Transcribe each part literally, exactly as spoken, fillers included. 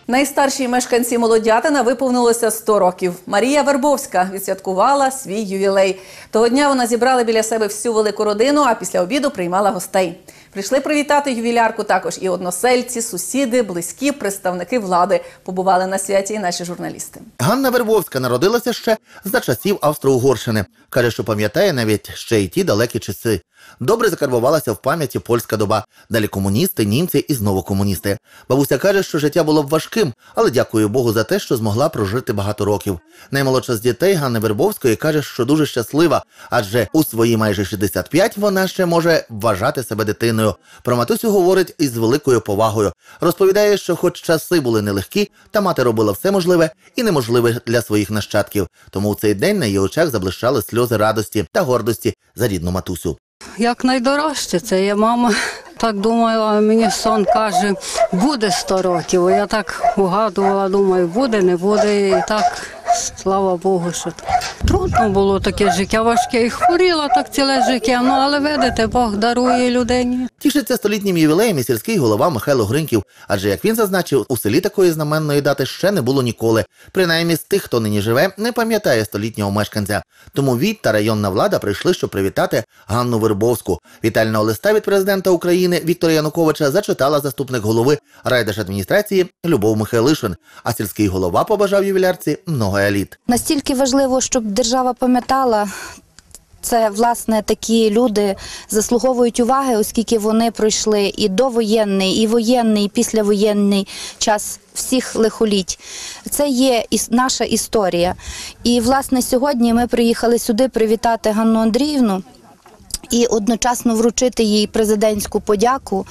Найстаршій мешканці Молодятина виповнилося сто років. Марія Вербовська відсвяткувала свій ювілей. Того дня вона зібрала біля себе всю велику родину, а після обіду приймала гостей. Прийшли привітати ювілярку також і односельці, сусіди, близькі, представники влади. Побували на святі і наші журналісти. Ганна Вербовська народилася ще за часів Австро-Угорщини. Каже, що пам'ятає навіть ще й ті далекі часи. Добре закарбувалася в пам'яті польська доба. Далі комуністи, німці і знову комуністи. Бабуся каже, що життя було б важким, але дякує Богу за те, що змогла прожити багато років. Наймолодша з дітей Ганни Вербовської каже, що дуже щаслива, адже у свої майже шістдесят п'ять вона ще може вважати себе дитиною. Про матусю говорить із великою повагою. Розповідає, що хоч часи були нелегкі, та мати робила все можливе і неможливе для своїх нащадків. Тому у цей день на її очах заблищали сльози радості та гордості за рідну матусю. Як найдорожче, це є мама. Так думаю, а мені сон каже, буде сто років. Я так угадувала, думаю, буде, не буде. І так, слава Богу, що так. Трудно було таке життя важке. І хворіла так ціле життя, ну але видите, Бог дарує людині. Тішиться столітнім ювілеєм і сільський голова Михайло Гриньків. Адже, як він зазначив, у селі такої знаменної дати ще не було ніколи. Принаймні з тих, хто нині живе, не пам'ятає столітнього мешканця. Тому ВІТ та районна влада прийшли, щоб привітати Ганну Вербовську. Вітального листа від президента України Віктора Януковича зачитала заступник голови райдержадміністрації Любов Михайлишин. А сільський голова побажав ювілярці много еліт. Настільки важливо, щоб держава пам'ятала, це, власне, такі люди заслуговують уваги, оскільки вони пройшли і довоєнний, і воєнний, і післявоєнний час всіх лихоліть. Це є наша історія. І, власне, сьогодні ми приїхали сюди привітати Ганну Андріївну і одночасно вручити їй президентську подяку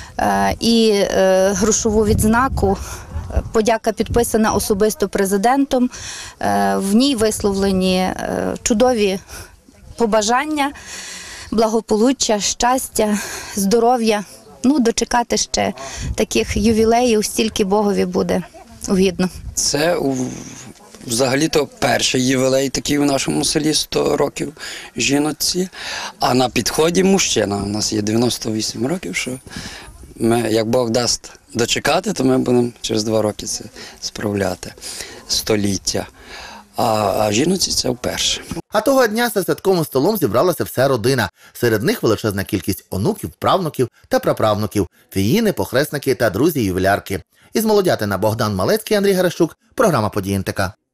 і грошову відзнаку. Подяка підписана особисто президентом. В ній висловлені чудові побажання, благополуччя, щастя, здоров'я. Ну, дочекати ще таких ювілеїв, стільки Богові буде угідно. Це взагалі-то перший ювілей такий в нашому селі, сто років жіночці. А на підході мужчина. У нас є дев'яносто вісім років, що ми, як Бог дасть дочекати, то ми будемо через два роки це справляти, століття. А, а жіночці це вперше. А того дня за святковим столом зібралася вся родина. Серед них величезна кількість онуків, правнуків та праправнуків, фіїни, похресники та друзі ювілярки. Із Молодятина Богдан Малецький, Андрій Геращук, програма «Події ен те ка».